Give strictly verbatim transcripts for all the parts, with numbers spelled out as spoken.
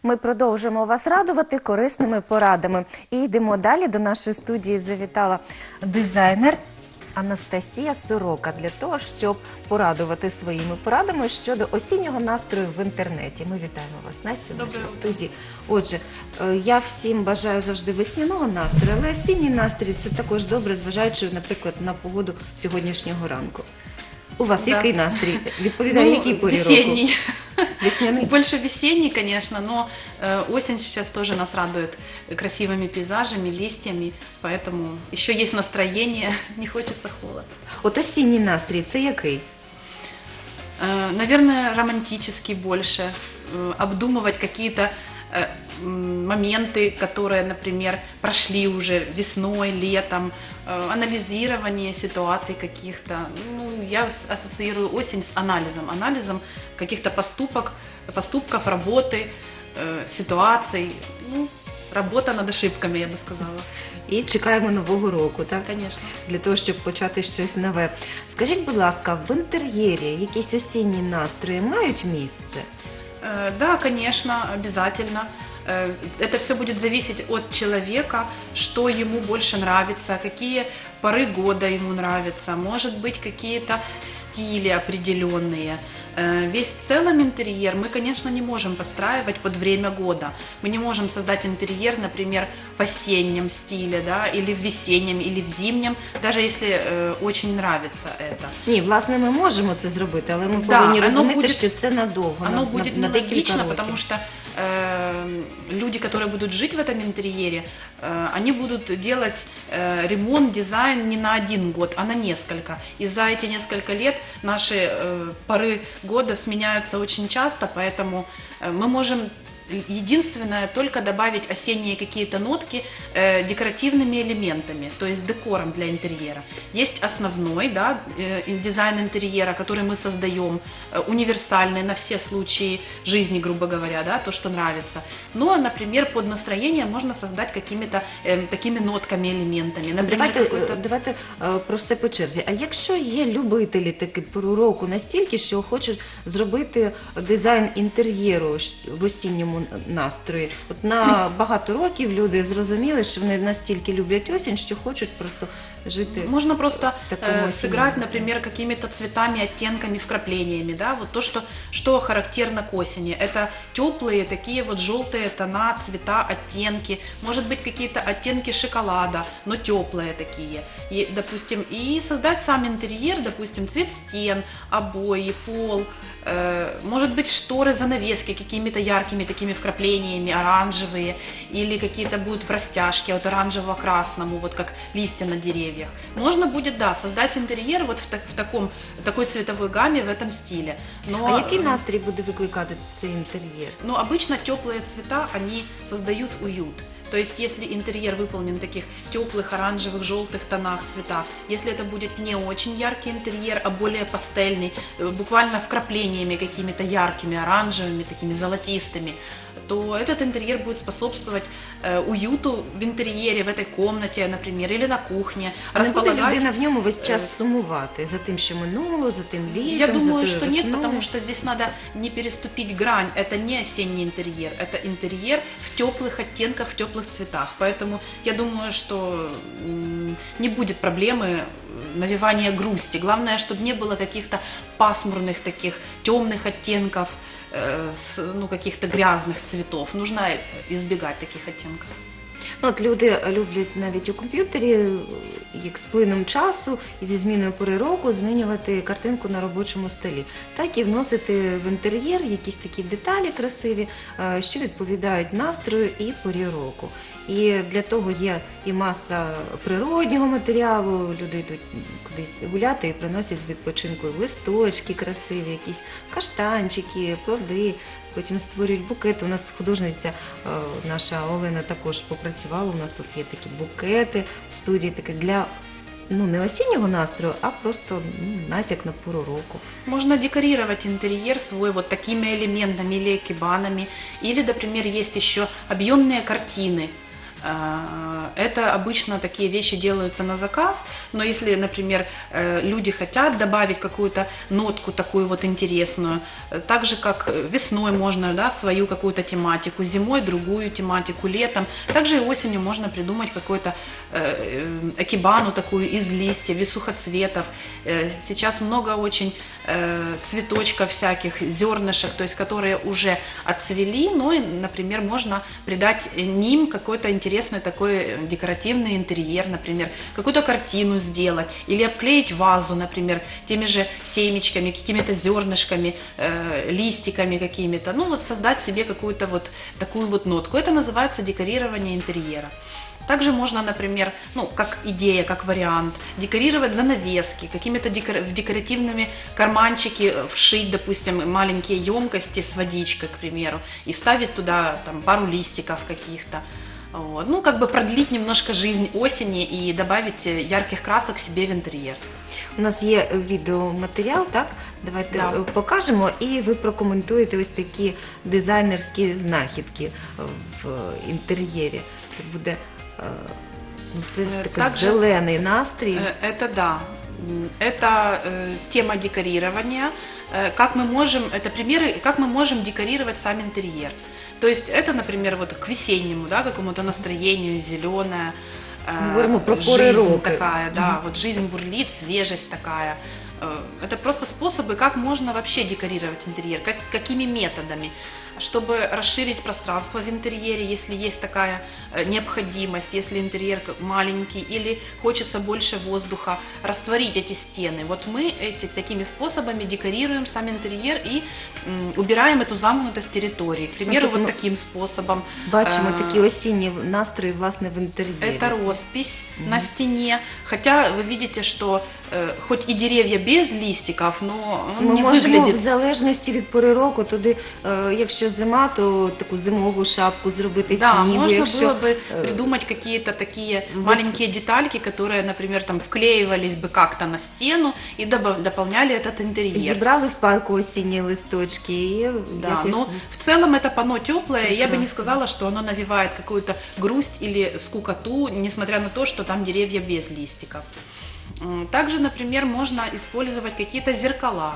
Ми продовжуємо вас радувати корисними порадами. І йдемо далі. До нашої студії завітала дизайнер Анастасія Сорока для того, щоб порадувати своїми порадами щодо осіннього настрою в інтернеті. Ми вітаємо вас, Настю, в нашій студії. Отже, я всім бажаю завжди весняного настрою, але осінній настрій – це також добре, зважаючи, наприклад, на погоду сьогоднішнього ранку. У вас да. який настрій? Відповідає, ну, який порі весенний. року? Весняный? Больше весенний, конечно, но э, осень сейчас тоже нас радует красивыми пейзажами, листьями, поэтому еще есть настроение, не хочется холода. От осінній настрій – це який? Э, наверное, романтический больше, э, обдумывать какие-то э, моменты, которые, например, прошли уже весной, летом, э, анализирование ситуаций каких-то. Ну, я ассоциирую осень с анализом, анализом каких-то поступок, поступков, работы, э, ситуаций. Ну, работа над ошибками, я бы сказала. І чекаємо Нового року, так? Конечно. Для того, щоб почати щось нове. Скажіть, будь ласка, в інтер'єрі якісь осінні настрої мають місце? Э, да, конечно, обязательно. Это все будет зависеть от человека, что ему больше нравится, какие поры года ему нравятся, может быть, какие-то стили определенные. Весь в целом интерьер мы, конечно, не можем подстраивать под время года. Мы не можем создать интерьер, например, в осеннем стиле, да, или в весеннем, или в зимнем, даже если э, очень нравится это. Ні, власне, ми можемо це зробити, але ми да, повинні розуміти, будет, що це надовго, оно на, будет на, на нелогично, потому что э, люди, которые будут жить в этом интерьере, э, они будут делать э, ремонт, дизайн не на один год, а на несколько. И за эти несколько лет наши э, поры года сменяются очень часто, поэтому э, мы можем единственное только добавить осенние какие-то нотки э, декоративными элементами, то есть декором для интерьера. Есть основной, да, э, дизайн интерьера, который мы создаем, э, универсальный на все случаи жизни, грубо говоря, да, то, что нравится. Но, например, под настроение можно создать какими-то э, такими нотками, элементами. Например, давайте, давайте э, про все по черзі. А якщо є любителі таки пору року настільки, що хочуть зробити дизайн інтер'єру в осінньому настрої. От на багато років люди зрозуміли, що вони настільки люблять осінь, що хочуть просто жити. Можно просто э, сыграть, например, какими-то цветами, оттенками, вкраплениями, да, вот то, что, что характерно к осени. Это теплые такие вот желтые тона, цвета, оттенки, может быть, какие-то оттенки шоколада, но теплые такие. И, допустим, и создать сам интерьер, допустим, цвет стен, обои, пол, э, может быть, шторы, занавески какими-то яркими такими вкраплениями, оранжевые, или какие-то будут в растяжке от оранжево-красному, вот как листья на деревьях. Можно будет, да, создать интерьер вот в, так, в таком, такой цветовой гамме, в этом стиле. Но, а який настрій буде викликати цей інтер'єр? Ну, обычно теплые цвета, они создают уют. То есть, если интерьер выполнен в таких теплых, оранжевых, желтых тонах, цветах, если это будет не очень яркий интерьер, а более пастельный, буквально вкраплениями какими-то яркими, оранжевыми, такими золотистыми, то этот интерьер будет способствовать э, уюту в интерьере, в этой комнате, например, или на кухне. А не буде людина в ньому весь час сумувати за тим, що минуло, за тим літом, Я думаю, за что весною. нет, потому что здесь надо не переступить грань. Это не осенний интерьер, это интерьер в теплых оттенках, в теплых цветах. Поэтому я думаю, что не будет проблемы навевания грусти. Главное, чтобы не было каких-то пасмурных таких темных оттенков, с, ну, каких-то грязных цветов. Нужно избегать таких оттенков. Ну, от люди люблять навіть у комп'ютері, як з плином часу і зі зміною пори року змінювати картинку на робочому столі. Так і вносити в інтер'єр якісь такі деталі красиві, що відповідають настрою і порі року. І для того є і маса природнього матеріалу, люди йдуть кудись гуляти і приносять з відпочинку листочки красиві, якісь каштанчики, плоди, потім створюють букети. У нас художниця наша Олена також попрацювала, у нас тут є такі букети в студії, такі для ну, не осеннего настрою, а просто ну, натяк на пору року. Можно декорировать интерьер свой вот такими элементами или экибанами. Или, например, есть еще объемные картины. Это обычно такие вещи делаются на заказ, но если, например, люди хотят добавить какую-то нотку такую вот интересную, так же как весной можно, да, свою какую-то тематику, зимой другую тематику, летом, также и осенью можно придумать какую-то экибану такую из листьев, из сухоцветов. Сейчас много очень цветочков всяких, зернышек, то есть которые уже отцвели, но, например, можно придать ним какой-то интересный такой декоративный интерьер, например, какую-то картину сделать или обклеить вазу, например, теми же семечками, какими-то зернышками, э, листиками какими-то, ну вот создать себе какую-то вот такую вот нотку. Это называется декорирование интерьера. Также можно, например, ну, как идея, как вариант, декорировать занавески, какими-то декор... в декоративными карманчики вшить, допустим, маленькие емкости с водичкой, к примеру, и вставить туда там, пару листиков каких-то. Вот. Ну, как бы продлить немножко жизнь осени и добавить ярких красок себе в інтер'єр. У нас є відеоматеріал, так? Давайте Да. покажемо, і ви прокоментуєте ось такі дизайнерські знахідки в інтер'єрі. Це буде ну, це Е, такий также, зелений настрій. Э, Это да. М, Это э, тема декорирования. Э, Как мы можем, это примеры, как мы можем декорировать сам интерьер. То есть это, например, вот к весеннему, да, какому-то настроению, зеленое, Мы говорим про поры жизнь року. такая, да, вот жизнь бурлит, свежесть такая. Э, Это просто способы, как можно вообще декорировать интерьер, как, какими методами, чтобы расширить пространство в интерьере, если есть такая э, необходимость, если интерьер как маленький или хочется больше воздуха, растворить эти стены. Вот мы эти, такими способами декорируем сам интерьер и м, убираем эту замкнутость территории. К примеру, Ну, вот ну, таким способом. Бачимо Э, такі осінні настрої, власне, в інтер'єрі. Это роспись на стене, хотя вы видите, что э, хоть и деревья без листиков, но он Ми не можемо выглядит. в залежності від пори року, туди, е, якщо зима, то таку зимову шапку зробити Да, снігу. можно якщо, было бы е, придумать какие-то такие выс- маленькие детальки, которые, например, там вклеивались бы как-то на стену и добав- дополняли этот интерьер. Зібрали в парку осінні листочки і Да, якось но в целом это панно теплое, я бы не Прекрасно. сказала, что оно навевает какую-то грусть или скукоту, несмотря на то, что там деревья без листиков. М, Также, например, можно использовать какие-то зеркала.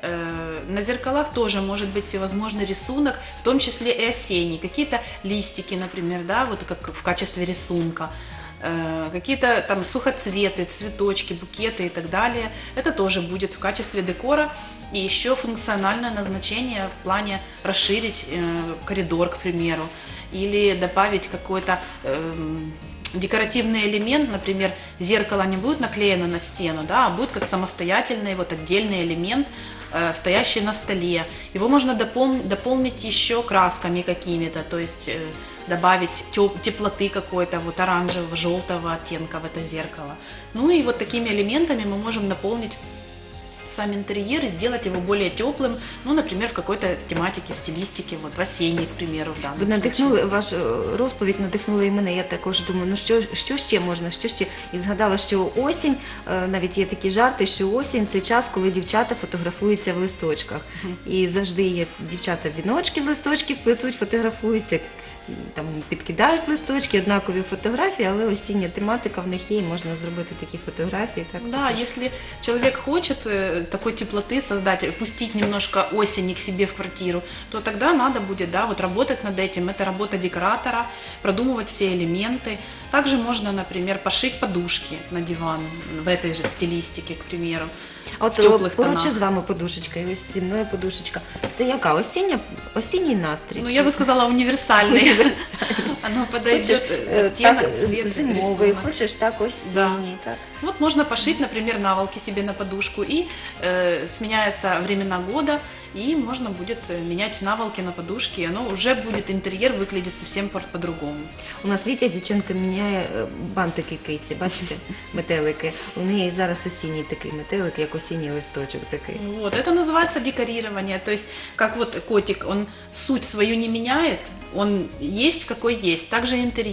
Э, На зеркалах тоже может быть всевозможный рисунок, в том числе и осенний. Какие-то листики, например, да, вот как в качестве рисунка. Э, Какие-то там сухоцветы, цветочки, букеты и так далее. Это тоже будет в качестве декора. И еще функциональное назначение в плане расширить э, коридор, к примеру, или добавить какой-то эм, декоративный элемент, например, зеркало не будет наклеено на стену, да, а будет как самостоятельный вот отдельный элемент, э, стоящий на столе. Его можно допол- дополнить еще красками какими-то, то есть э, добавить теп- теплоты какой-то, вот оранжевого, желтого оттенка в это зеркало. Ну и вот такими элементами мы можем наполнить сам интерьер и сделать его более теплым, ну, например, в какой-то тематике, стилистике, вот в осенней, к примеру, в данном ви случае. надихнули, ваша розповідь надихнула і мене. Я також думаю, ну що, що ще можна, що ще? І згадала, що осінь, е, навіть є такі жарти, що осінь – це час, коли дівчата фотографуються в листочках. І завжди є дівчата віночки з листочків плетуть, фотографуються, там підкидають листочки, однакові фотографії, але осіння тематика в них є, і можна зробити такі фотографії. Так, Да, если человек хочет э, такой теплоты создать, пустить немножко осени к себе в квартиру, то тогда надо будет, да, вот работать над этим. Это работа декоратора, продумывать все элементы. Также можно, например, пошить подушки на диван в этой же стилистике, к примеру. А от в теплих поруч тонах. з вами подушечка, і ось зі мною подушечка. Це яка? Осіння? Осінній настрій? Ну, Чи- я бы сказала универсальный. Оно Хочеш подойдет, е, оттенок, так, цвет, зимовий, рисунок. хочеш так осінній, Да. так. Вот можно пошить, например, наволки себе на подушку, и э, сменяются времена года, и можно будет э, менять наволки на подушки, и оно уже будет, интерьер выглядит совсем по- по-другому. У нас Вітя, дівчинка, міняє е, бантики киці, бачите, метелики. У неї зараз осінній такий метелик, як осінній листочок такий. Вот, это называется декорирование, то есть как вот котик, он суть свою не меняет, он есть какой есть, также интерьер.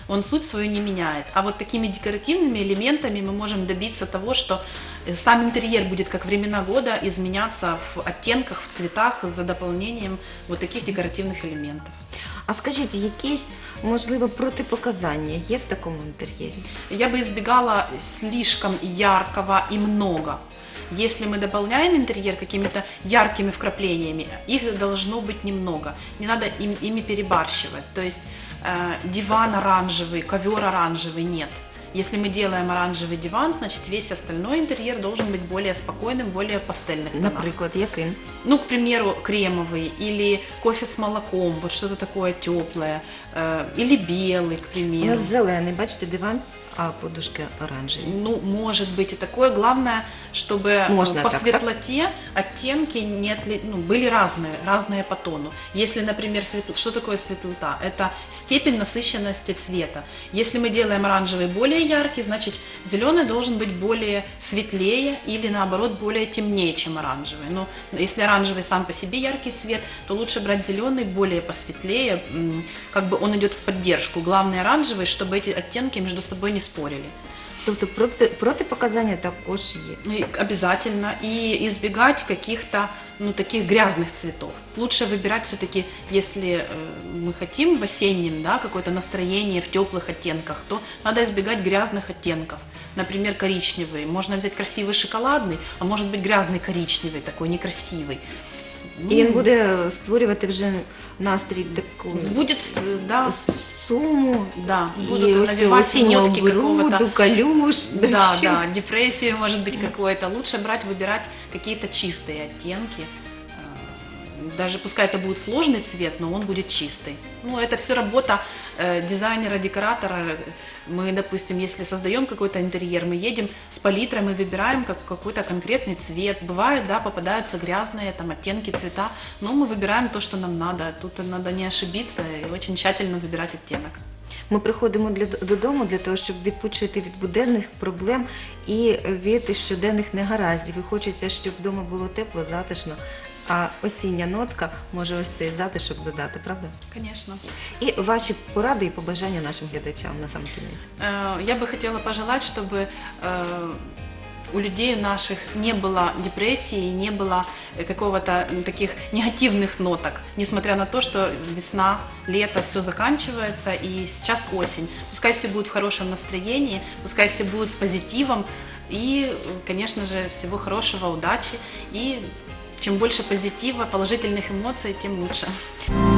Он суть свою не меняет. А вот такими декоративными элементами мы можем добиться того, что сам интерьер будет как времена года изменяться в оттенках, в цветах за дополнением вот таких декоративных элементов. А скажіть, якісь, можливо, протипоказання є в такому інтер'єрі? Я бы избегала слишком яркого и много. Если мы дополняем интерьер какими-то яркими вкраплениями, их должно быть немного. Не надо им, ими перебарщивать. То есть э, диван оранжевый, ковер оранжевый нет. Если мы делаем оранжевый диван, значит весь остальной интерьер должен быть более спокойным, более пастельных тонах. Наприклад, яким? Ну, к примеру, кремовый или кофе с молоком, вот что-то такое теплое, э, или белый, к У примеру. нас зелений, бачите, диван, а подушки оранжеві. Ну, может быть и такое. Главное, чтобы Можно по так, светлоте оттенки не отли... ну, были разные, разные по тону. Если, например, светл... что такое светлота? Это степень насыщенности цвета. Если мы делаем оранжевый более яркий, значит зеленый должен быть более светлее или наоборот более темнее, чем оранжевый. Но если оранжевый сам по себе яркий цвет, то лучше брать зеленый более посветлее, как бы он идет в поддержку. Главное оранжевый, чтобы эти оттенки между собой не спорили. Тобто проти, протипоказання також є. И обязательно. И избегать каких-то ну, таких грязных цветов. Лучше выбирать все-таки, если э, мы хотим в осеннем, да, какое-то настроение в теплых оттенках, то надо избегать грязных оттенков. Например, коричневый. Можно взять красивый шоколадный, а может быть грязный коричневый, такой некрасивый. І він буде створювати вже настрій такої Будет, да, суму, да, і будут ось цього навевать осіннього нотки какого-то. бруду, калюш, Да, дощу. да, депрессию может быть какой-то. Лучше брать, выбирать какие-то чистые оттенки. Э, Даже пускай это будет сложный цвет, но он будет чистый. Ну, это все работа э, дизайнера, декоратора. Мы, допустим, если создаем какой-то интерьер, мы едем с палитрой, мы выбираем как, какой-то конкретный цвет. Бывает, да, попадаются грязные там оттенки, цвета, но мы выбираем то, что нам надо. Тут надо не ошибиться и очень тщательно выбирать оттенок. Ми приходимо для, додому для того, щоб відпочити від буденних проблем і від щоденних негараздів. І хочеться, щоб вдома було тепло, затишно, а осіння нотка може ось цей затишок додати, правда? Конечно. І ваші поради і побажання нашим глядачам на сам кінець. Э, Я бы хотела пожелать, чтобы э, у людей наших не было депрессии, не было какого-то м, таких негативных ноток, несмотря на то, что весна, лето, все заканчивается, и сейчас осень. Пускай все будут в хорошем настроении, пускай все будут с позитивом, и, конечно же, всего хорошего, удачи, и чем больше позитива, положительных эмоций, тем лучше.